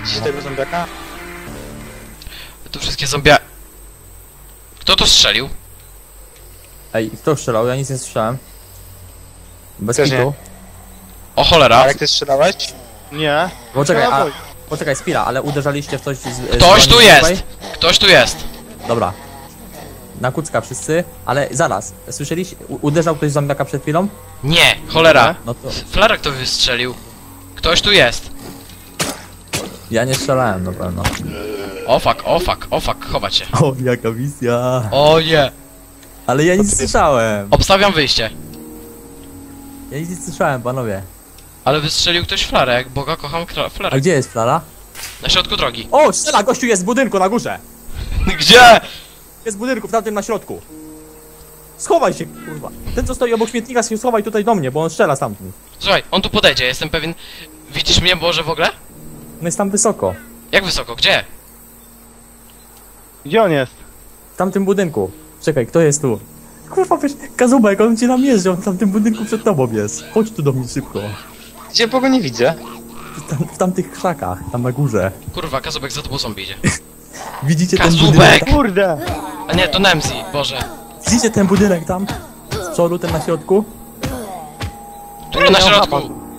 Widzicie tego zombiaka? Tu wszystkie zombie... Kto to strzelił? Ej, kto strzelał? Ja nic nie słyszałem. Bez Też nie. kitu. O cholera. Arek, ty strzelałeś? Nie. Poczekaj, Trzeba poczekaj, Spira, ale uderzaliście w coś z... Ktoś tu z- jest! Ktoś tu jest! Dobra. Na kucka wszyscy, ale zaraz. Słyszeliście? Uderzał ktoś zombiaka przed chwilą? Nie, cholera. No to... Flarek to wystrzelił. Ktoś tu jest. Ja nie strzelałem na pewno. O fuck, o fuck, o fuck, chować się. O, jaka wizja. O nie. Ale ja nic nie słyszałem. Obstawiam wyjście. Ja nic nie słyszałem, panowie. Ale wystrzelił ktoś flarek, bo go kocham A flarek. gdzie jest Flara? Na środku drogi. O, strzela! Gościu jest w budynku na górze! Gdzie? Jest w budynku, w tamtym na środku. Schowaj się, kurwa. Ten, co stoi obok śmietnika, się schowaj tutaj do mnie, bo on strzela stamtąd. Słuchaj, on tu podejdzie, jestem pewien. Widzisz mnie może w ogóle? On jest tam wysoko. Jak wysoko? Gdzie? Gdzie on jest? W tamtym budynku. Czekaj, kto jest tu? Kurwa, wiesz, Kazubek, on cię namierzy, on w tamtym budynku przed tobą jest. Chodź tu do mnie szybko. Gdzie, bo go nie widzę. W tamtych krzakach, tam na górze. Kurwa, Kazubek za tobą zombie idzie. Widzicie ten Kazubek! budynek? Kurde! A nie, to Nemzi, Boże. Widzicie ten budynek tam? Z przodu, ten na środku? Który na środku?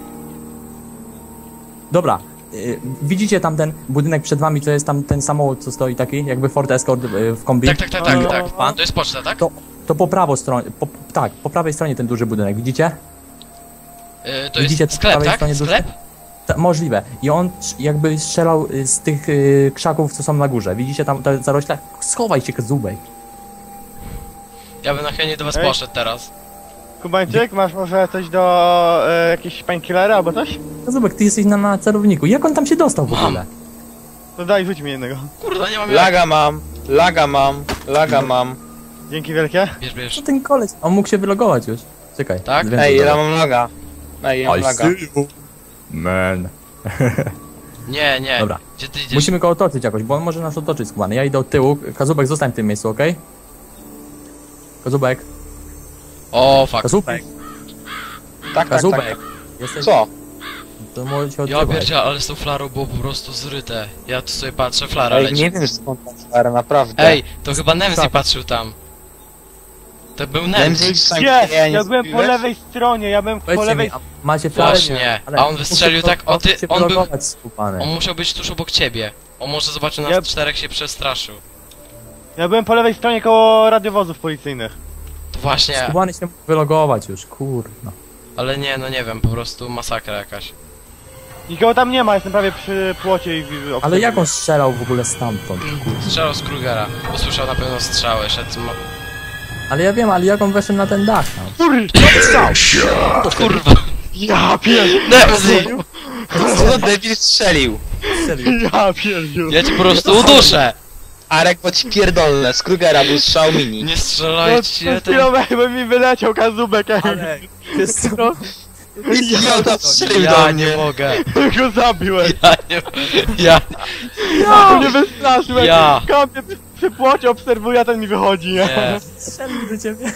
Dobra. Widzicie tam ten budynek przed wami, to jest tam ten samochód, co stoi taki, jakby Ford Escort w kombi? Tak, tak, tak, tak, tak. To jest poczta, tak? To po prawo stronie, tak, po prawej stronie ten duży budynek, widzicie? To Widzicie jest po sklep, prawej tak? stronie duży- Sklep? Możliwe. I on jakby strzelał z tych krzaków, co są na górze. Widzicie tam te zarośle? Schowaj się, Kazubek. Ja bym na chętnie do was Ej. poszedł teraz. Kubańczyk, masz może coś do jakiejś painkillera albo coś? Kazubek, ty jesteś na celowniku. Jak on tam się dostał w ogóle? To daj, rzuć mi jednego. Kurde, nie mam jak. Laga mam, laga mam, laga mam. Dzięki wielkie. Bierz, bierz. Co ten koleś? On mógł się wylogować już. Czekaj. Tak? wiem, Ej, co ja dalej. mam laga. Ej, ja mam laga. Man. Nie, nie. Dobra. Gdzie ty idziesz? Musimy go otoczyć jakoś, bo on może nas otoczyć, skubany. Ja idę od tyłu. Kazubek, zostań w tym miejscu, okej? Kazubek. O, fuck. Kazubek. Tak, tak, Kazubek. tak. Jesteś... Co? To może się Ja odzywaj. pierdzia, ale z tą flarą było po prostu zryte. Ja tu sobie patrzę, flara Ej, leci. nie wiem skąd ta stara, naprawdę. Ej, to chyba Nemzi Tak. patrzył tam. To był Nemzi Nemzi. sam Gdzie? nie Ja byłem po zgubiłeś? lewej stronie, ja byłem po Powiedzcie lewej... mi, a macie flarę? Właśnie, Ale a on wystrzelił muszę tak, o ty, się on był... wylogować, skupany. On musiał być tuż obok ciebie. On może zobaczył nas Ja- czterech, się przestraszył. Ja byłem po lewej stronie koło radiowozów policyjnych. To właśnie, Skubany się mógł wylogować już, kurno. ale nie, no nie wiem, po prostu masakra jakaś. Nikogo tam nie ma, jestem prawie przy płocie i... Ale jak on strzelał w ogóle stamtąd? Strzelał z Krugera. Usłyszał na pewno strzały, szedł... Ale ja wiem, ale jak on weszł na ten dach tam? Kurwa! Ja pierdolę! Nemzi! Co debil strzelił? Ja pierdolę! Ja cię po prostu uduszę! Arek, bo ci pierdolę, z Krugera był strzał mini. Nie No, strzelajcie, ten... chwilą mi wyleciał kazubek, Ale... Wiesz co? Ja tam strzelił Ja do nie mnie. mogę. go zabiłem! Ja nie... Ja... Ja mnie wystraszyłem! Ja. Kąpię przy płocie obserwuję, a ten mi wychodzi, nie? Nie. Strzelił do ciebie.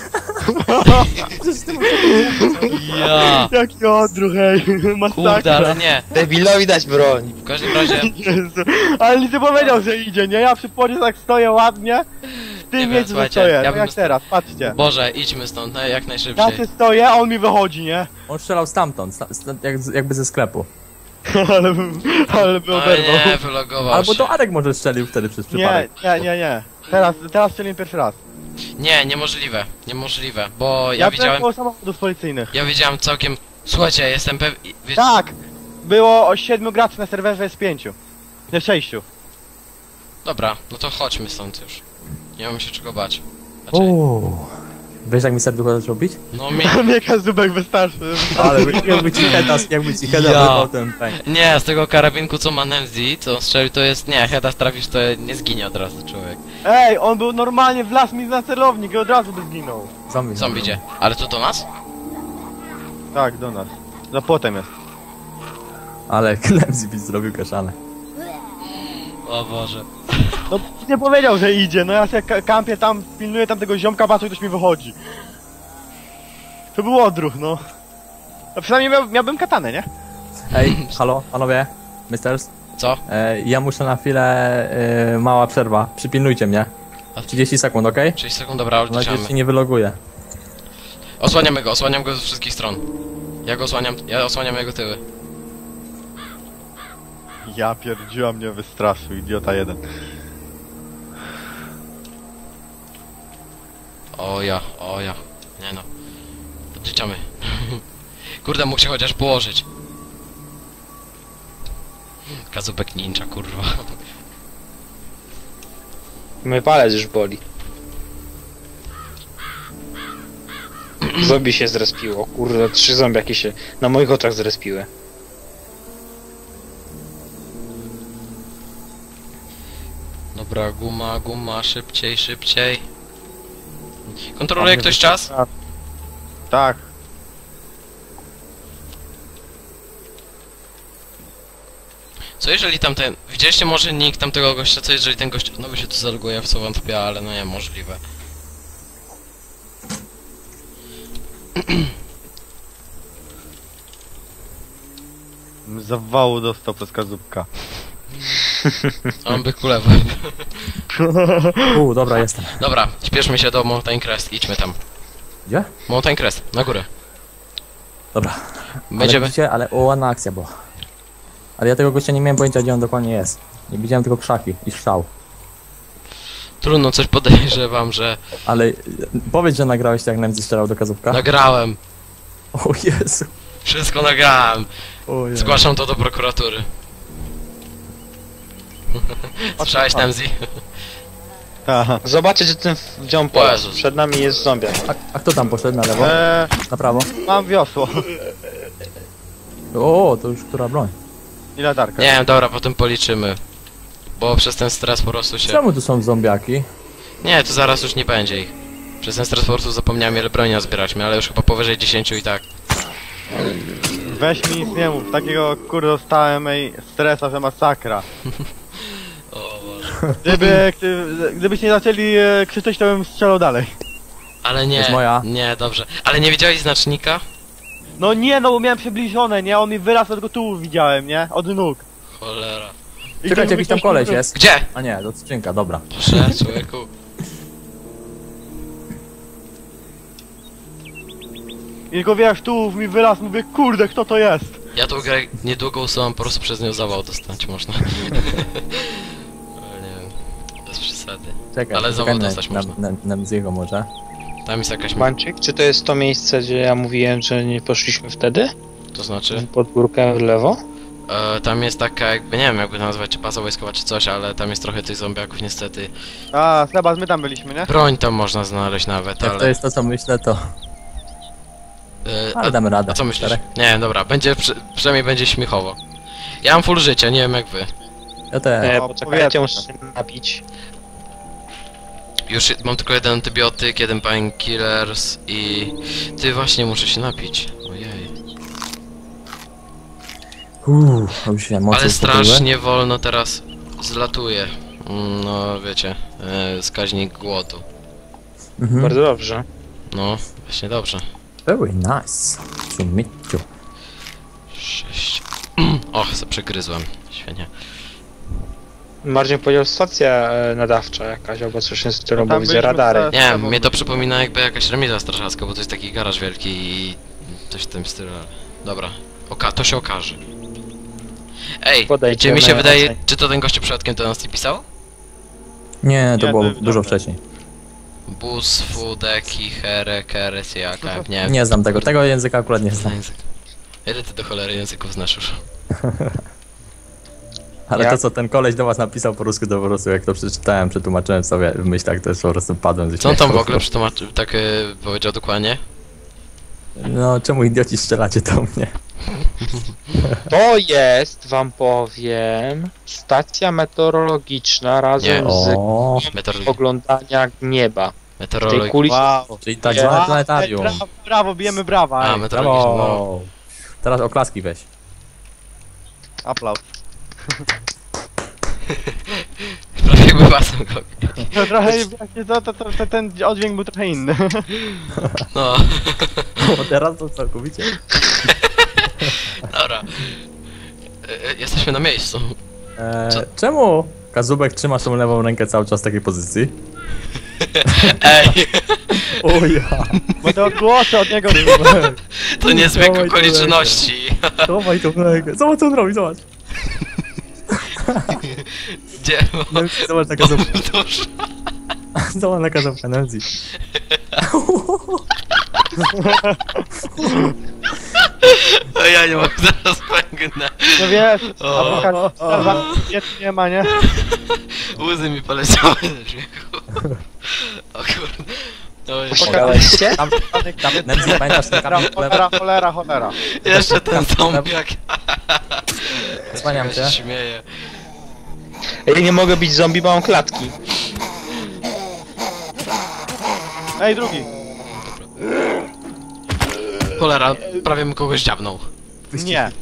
Ja... Jaki odruch, ej! Kurde, Masakra! ale nie. Debilowi dać broń. W każdym razie... Jezu. Ale nic nie powiedział, że idzie, nie? Ja przy płocie tak stoję ładnie. W Nie tym wiem, miejscu słuchajcie, stoję, ja tak bym jak teraz, patrzcie. Boże, idźmy stąd, no, jak Ja najszybciej. się stoję, a on mi wychodzi, nie? On strzelał stamtąd, jakby ze sklepu. ale by Ale oberwał. nie, wylogował Albo się. to Arek może strzelił wtedy przez Nie, przypadek. nie. Teraz strzeliłem pierwszy raz. Nie, niemożliwe, niemożliwe, bo ja Ja byłem widziałem... koło samochodów policyjnych. Ja widziałem całkiem... Słuchajcie, jestem pewien... Tak! Było o 7 graczy na serwerze, jest 5. Nie 6. Dobra, no to chodźmy stąd już. Nie mam się czego bać. Znaczy, Uuu. Wiesz jak mi serducho zaczął bić? no mi... Mnie kazubek wystarczy. Ale jakby ci Heda Ja. wyrwał ten pęk. Nie, z tego karabinku co ma Nemzi, co on strzelił, to jest... Nie, Heda trafisz, to nie zginie od razu człowiek. Ej, on był normalnie w las mi na celownik i od razu by zginął. Zombie idzie. Ale to do nas? Tak, do nas. Za płotem jest. Ale Klemzi byś zrobił kaszanę. O Boże. No nie powiedział, że idzie, no ja się kampię tam, pilnuję tam tego ziomka, patrzę, ktoś mi wychodzi. To był odruch, no. No przynajmniej miałbym katanę, nie? Ej, halo, panowie, misters. Co? Ja muszę na chwilę... mała przerwa. Przypilnujcie mnie. 30 sekund, okej? 6 sekund, dobra, Mam nadzieję, że odliczamy. się nie wyloguję. Osłaniam go ze wszystkich stron. Ja osłaniam jego tyły. Ja pierdziła mnie wystraszył, idiota jeden. O ja. Nie no. Odliczamy. Kurde, mógł się chociaż położyć. Kazubek ninja, kurwa. Mój palec już boli. Zombie się zrespiło, kurde, 3 zombiaki się na moich oczach zrespiły. Dobra, guma, szybciej. Kontroluje ktoś czas? Tak. Co jeżeli tamten... Widzieliście może nick tamtego gościa, co jeżeli ten gość znowu się tu zaloguje, w co wątpię, ale no nie, możliwe. Zawału dostał przez kazubka. On by kulewa. Dobra, jestem. Dobra, śpieszmy się do Mountain Crest, idźmy tam. Gdzie? Mountain Crest, na górę. Dobra. Będziemy... Ale ładna akcja była. Ale ja tego gościa nie miałem pojęcia, gdzie on dokładnie jest. Nie widziałem tylko krzaki i strzał. Trudno, coś podejrzewam, że... Ale powiedz, że nagrałeś jak Nemzy strzelał do kazówka. Nagrałem. O Jezu. Wszystko nagrałem. O Jezu. Zgłaszam to do prokuratury. Słyszałeś, Nemzi? Aha. Zobaczcie, że ten wziął O pole. Jezus. Przed nami jest zombiak. A kto tam poszedł na lewo? Na prawo? Mam wiosło. O, to już która broń? I latarkę. Nie wiem, dobra, potem policzymy. Bo przez ten stres po prostu się... Czemu tu są zombiaki? Nie, to zaraz już nie będzie ich. Przez ten stres po prostu zapomniałem ile broni zbieraliśmy, ale już chyba powyżej 10 i tak. Weź mi nic nie mów, takiego kurde dostałem stresa, że masakra. O Boże. Gdybyście nie zaczęli krzyczeć, to bym strzelał dalej. Ale nie, jest moja. nie, dobrze. Ale nie widziałeś znacznika? No nie, no bo miałem przybliżone, nie? On mi wyraz od tyłu widziałem, nie? Od nóg. Cholera. I Czekajcie, to jakiś tam ktoś koleś mi- jest. Gdzie? A nie, to skrzynka, dobra. Proszę, człowieku. I tylko wiesz, tu mi wyraz, mówię, kurde, kto to jest? Ja tą grę niedługo usuwam, po prostu przez nią zawał dostać można. Ale nie wiem, bez przesady. Czekaj, Ale czekaj znowu dostać można. na Nemziego może. Tam jest jakaś... Mańczyk, czy to jest to miejsce, gdzie ja mówiłem, że nie poszliśmy wtedy? To znaczy? Pod górkę w lewo? Tam jest taka jakby, nie wiem jakby to nazwać, czy baza wojskowa czy coś, ale tam jest trochę tych zombiaków niestety. A, Sebas, my tam byliśmy, nie? Broń tam można znaleźć nawet, Jak to ale... jest to, co myślę, to... Ale A damy radę. co myślisz? Czterech. Nie wiem, dobra, będzie, przynajmniej będzie śmiechowo. Ja mam full życia, nie wiem jak wy. Ja też. Poczekajcie, muszę się napić. Już mam tylko jeden antybiotyk, jeden painkillers i... Ty właśnie muszę się napić. Ojej. Już się emocje Ale uspokoiły. strasznie wolno teraz zlatuje. No wiecie, wskaźnik głodu. Mhm. Bardzo dobrze. No, właśnie dobrze. Very nice. To meet you. 6. Och, se przegryzłem. Świetnie. Bardziej powiedział stacja nadawcza jakaś, albo coś w tym stylu, No bo tam widzę byliśmy radary. teraz- Nie wiem, mnie to przypomina jakby jakaś remiza strażacka, bo to jest taki garaż wielki i coś w tym stylu. Dobra, to się okaże. Ej, Podajcie czy mi się na wydaje, ocenie. czy to ten gościu przypadkiem do nas nie pisał? Nie, to Nie, było to- dużo dobra. wcześniej. Bus, Fudeki, Here, Keres, jaka, nie wiem. Nie znam tego, tego języka akurat nie znam. Ile ty do cholery języków znasz już? Ale Ja- to, co ten koleś do was napisał po rusku, to po prostu jak to przeczytałem, przetłumaczyłem sobie w myślach, to już po prostu padłem ze Co on tam w śmiechu. ogóle przetłumaczył, tak powiedział dokładnie? No, czemu idioci strzelacie do mnie? To jest, wam powiem, stacja meteorologiczna razem Nie. z O, oglądania nieba. W tej Meteorolog... kuli Wow. czyli tak zwane planetarium. Brawo, bijemy brawa, A, ej. meteorologiczny, no. Brawo! Teraz oklaski weź. Aplauz. Prawie jakby basem go. No trochę, właśnie to ten oddźwięk był trochę inny. No, Bo teraz to całkowicie. dobra. Jesteśmy na miejscu. Co? Czemu Kazubek trzymasz tą lewą rękę cały czas w takiej pozycji? Ej, O ja! Bo te odgłosy od niego... to nie zbieg Dawaj, okoliczności. Chowaj tą rękę. Zobacz co on robi, zobacz. Gdzie? Zobacz na Kazubka. Dobrze. Zobacz na Kazubka, Nancy. O, ja nie mogę, zaraz pęknę. No wiesz, O. apokalipsa nie ma, nie? Łzy mi poleciały ze śmiechu. O kurde. To jest... Poszukałeś się? Tam, Nancy, pamiętasz ten kamień w lewo? Cholera. Jeszcze ten zombiak. Zwaniam Ja cię. się śmieję. Ja nie mogę bić zombie, bo mam klatki. Ej, drugi. Cholera, prawie mi kogoś dziabnął. Nie.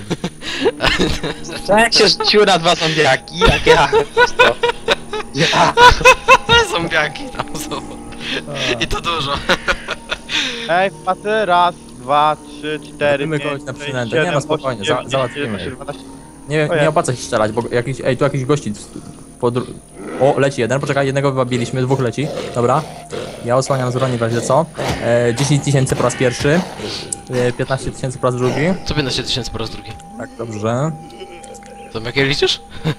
Jak się rzuciły na 2 zombiaki, jak ja. To. Ja. Zombiaki tam są. I to dużo. Ej, paty, raz, dwa, trzy, cztery, Robimy pięć, kogoś na sześć, przynętę. Nie, siedem, no spokojnie, osiem, dziewięć, załatwimy 10, ich. 12. Nie, O ja. nie opłaca się strzelać, bo jakiś, ej, tu jakiś gości o, leci jeden, poczekaj, jednego wybabiliśmy, 2 leci, dobra. Ja osłaniam z broni w razie co. 10 000 po raz pierwszy, 15 000 po raz drugi. Co 15 000 po raz drugi? Tak, dobrze. Zombiakie liczysz?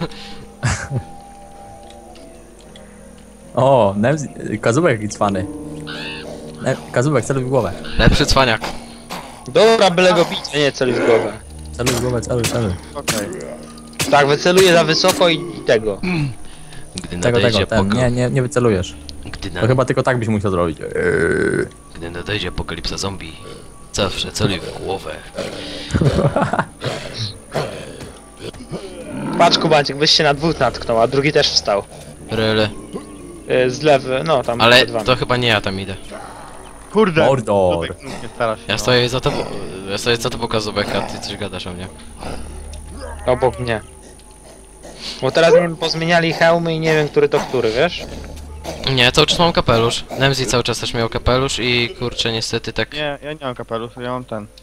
O, Kazubek jaki cwany. Kazubek, celuj w głowę. Lepszy cwaniak. Dobra, byle go bić, a nie celuj w głowę. Celuj w głowę, celuj. Okej. Tak, wyceluję za wysoko i tego. Gdy Tego, nadejdzie ten, nie wycelujesz. Gdy, To chyba tylko tak byś musiał zrobić. Gdy nadejdzie apokalipsa zombie, zawsze celuj w głowę. Patrz, Kubańczyk, byś się na 2 natknął, a drugi też wstał. Ryle. Z lewy, no tam Ale przed wami. to chyba nie ja tam idę. Kurde. Mordor. Tutaj nie starasz się, Ja no. stoję za tobą. Ja stoję za tobą Kazubek, a ty coś gadasz o mnie. Obok mnie. Bo teraz nie wiem, pozmieniali hełmy i nie wiem, który to który, wiesz? Nie, cały czas mam kapelusz. Nemzi cały czas też miał kapelusz i kurczę niestety tak... Nie, ja nie mam kapeluszu, ja mam ten.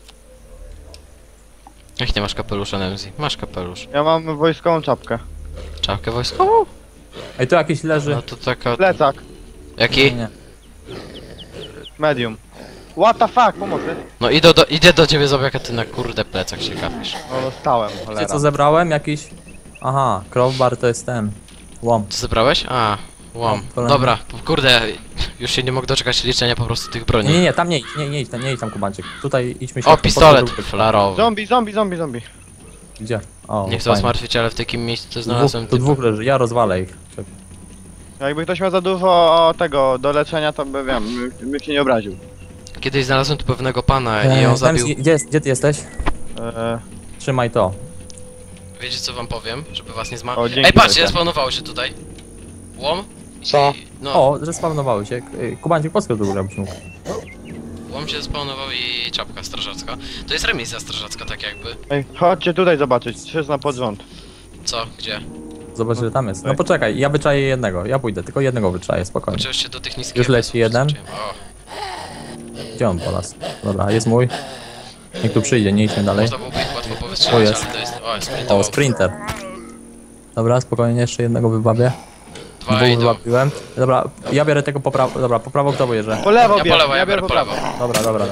Jak nie masz kapelusza Nemzi? Masz kapelusz. Ja mam wojskową czapkę. Czapkę wojskową? Ej, tu jakiś leży. No to taka... Plecak. Jaki? Nie. Medium. What the fuck, pomocy. No idę do ciebie zombiak, a ty na kurde plecach się gapisz. No dostałem, Wiecie cholera. co zebrałem? Jakiś... Aha, crowbar to jest ten. Łom. Co zebrałeś? A, łom. No, kolejny. Dobra, kurde, już się nie mogę doczekać liczenia po prostu tych broni. Nie, tam nie idź, nie idź tam Kubańczyk. Tutaj idźmy się... O, pistolet flarowy. Zombie. Gdzie? O, Nie chcę fajnie. was martwić, ale w takim miejscu to znalazłem Tu dwóch leży, ja rozwalę ich. Jakby ktoś miał za dużo tego do leczenia, to by wiem, bym się nie obraził. Kiedyś znalazłem tu pewnego pana i on zabił... Gdzie ty jesteś? Trzymaj to. Wiecie co wam powiem, żeby was nie zma... O, dzięki Ej, patrzcie, wielkie. spawnowało się tutaj. Łom? Co? No, O, że spawnowały się. Kubańczyk, podskocz do góry, jakbyś mógł. łom się spawnował i czapka strażacka. To jest remisja strażacka, tak jakby. Ej, chodźcie tutaj zobaczyć, 3 na pod rząd. Co? Gdzie? Zobacz, że tam jest. No poczekaj, ja wyczaję jednego. Ja pójdę, tylko jednego wyczaję, spokojnie. Oczywiście do tych niskich... Już leci jeden. O, Gdzie on po nas? Dobra, jest mój. Niech tu przyjdzie, nie idźmy dalej. można byłoby ich łatwo O, powstrzymać, jest. ale to jest... O, jest O, sprintował. sprinter. Dobra, spokojnie, jeszcze jednego wybawię. Dwa Dwóch idą. wybawiłem. Dobra, ja biorę tego po prawo. Dobra, po prawo kto bierze? Po lewo Ja po lewo, ja biorę po lewo. Dobra.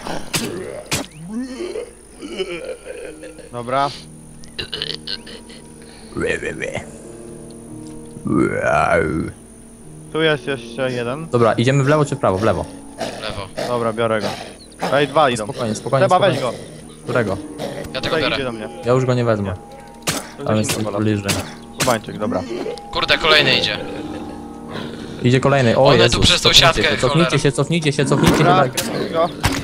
Dobra. Tu jest jeszcze jeden. Dobra, idziemy w lewo czy w prawo? W lewo. Lewo. Dobra, biorę go. Ej, 2 idą. Spokojnie. Trzeba weź go. Którego? Ja tego Tutaj idzie biorę. do mnie. Ja już go nie wezmę. To Ale gdzieś jestem inny bliżej. Kubańczyk, dobra. Kurde, kolejny idzie. Idzie kolejny. O One Jezus, tu przez tą siatkę, cofnijcie się. Dobra, Dobra. go.